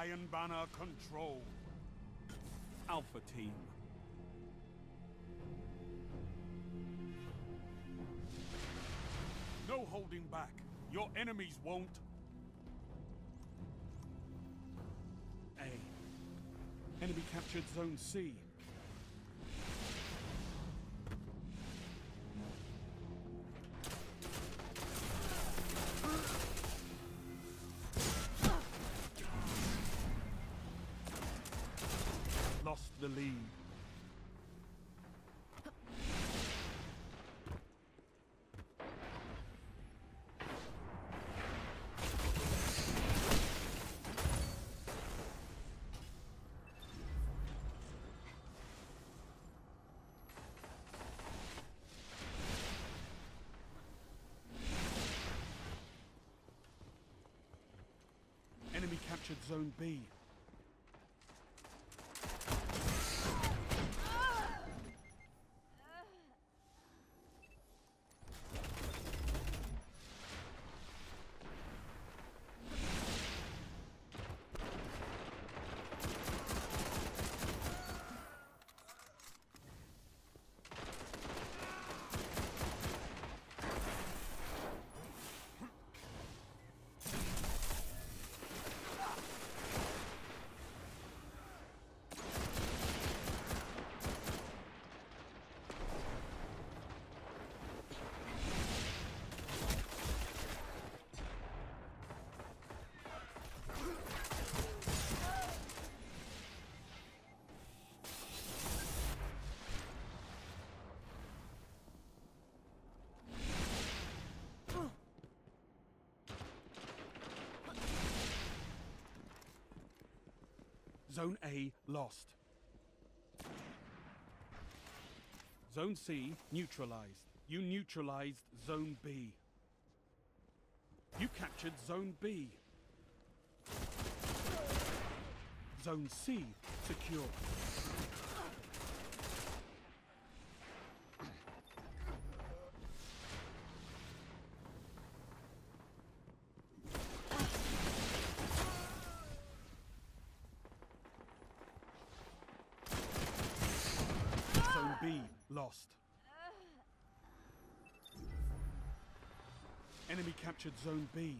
Iron Banner control. Alpha Team. No holding back. Your enemies won't. A. Enemy captured Zone C. Lost the lead. Enemy captured Zone B. Zone A lost. Zone C neutralized. You neutralized Zone B. You captured Zone B. Zone C secure. Zone B lost. Enemy captured Zone B.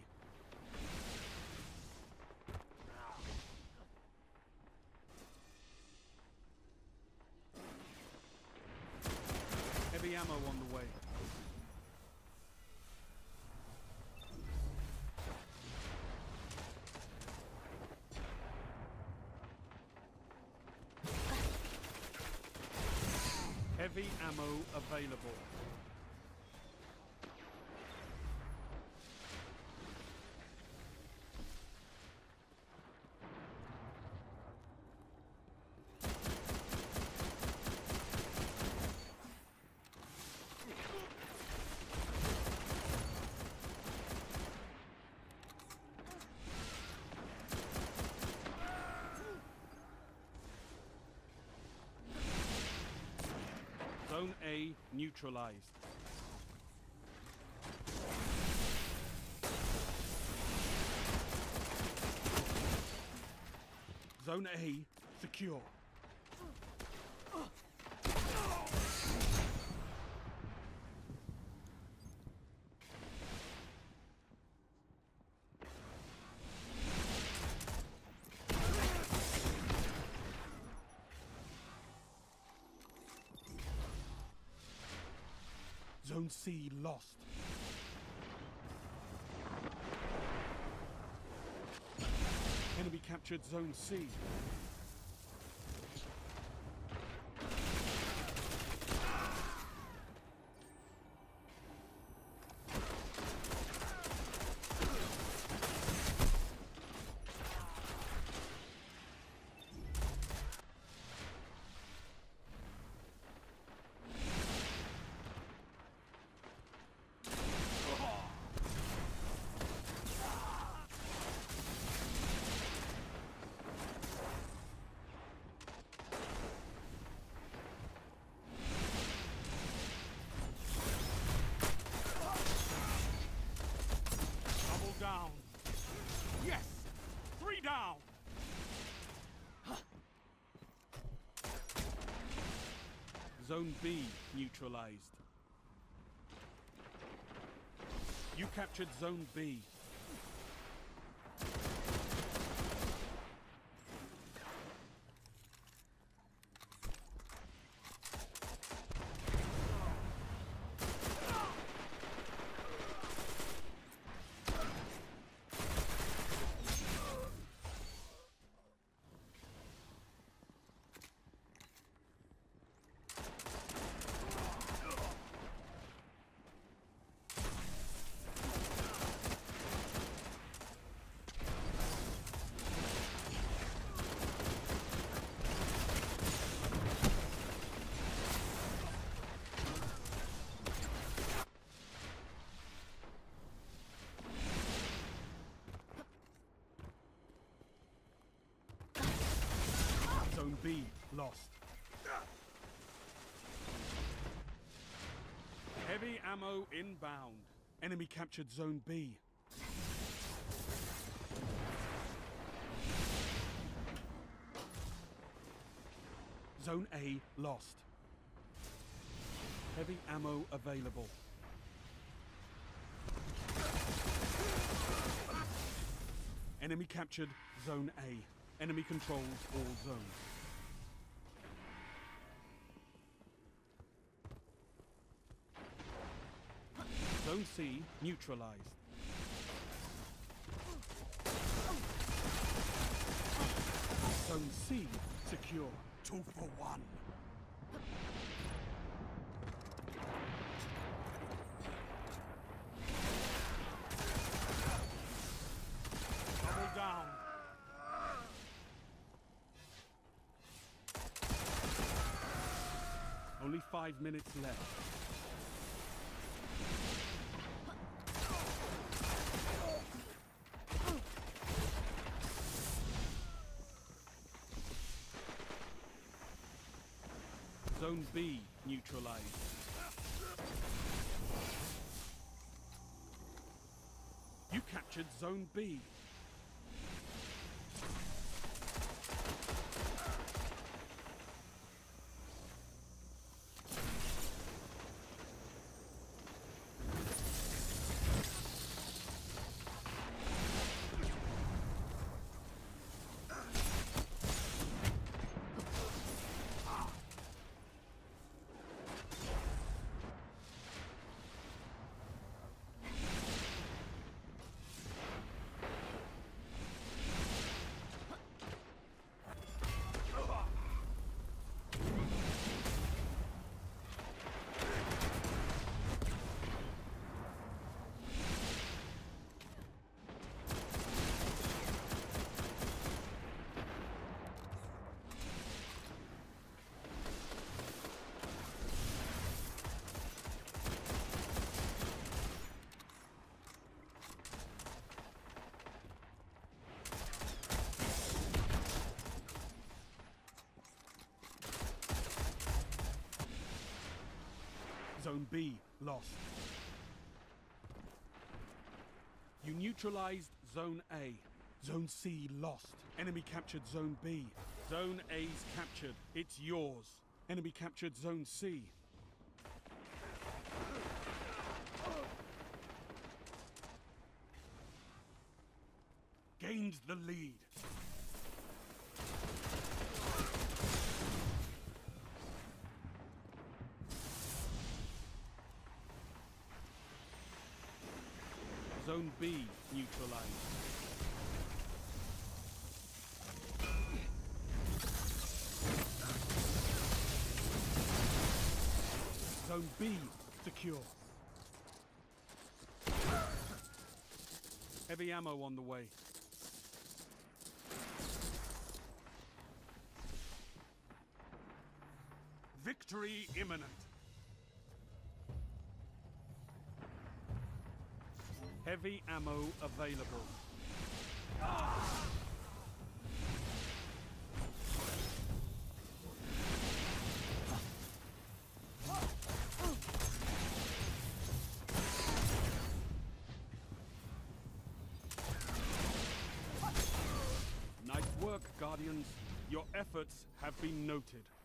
Heavy ammo on the way. Heavy ammo available. Zone A neutralized. Zone A secure. Zone C lost. Enemy captured Zone C. Zone B neutralized. You captured Zone B. Zone B lost. Heavy ammo inbound. Enemy captured Zone B. Zone A lost. Heavy ammo available. Enemy captured Zone A. Enemy controls all zones. Zone C neutralized. Zone C secure. 2 for 1. Double down. Only 5 minutes left. Zone B neutralized. You captured Zone B. Zone B lost. You neutralized Zone A. Zone C lost. Enemy captured Zone B. Zone A's captured. It's yours. Enemy captured Zone C. Gained the lead. Zone B neutralized. Zone B secure. Heavy ammo on the way. Victory imminent. Heavy ammo available. Nice work, Guardians. Your efforts have been noted.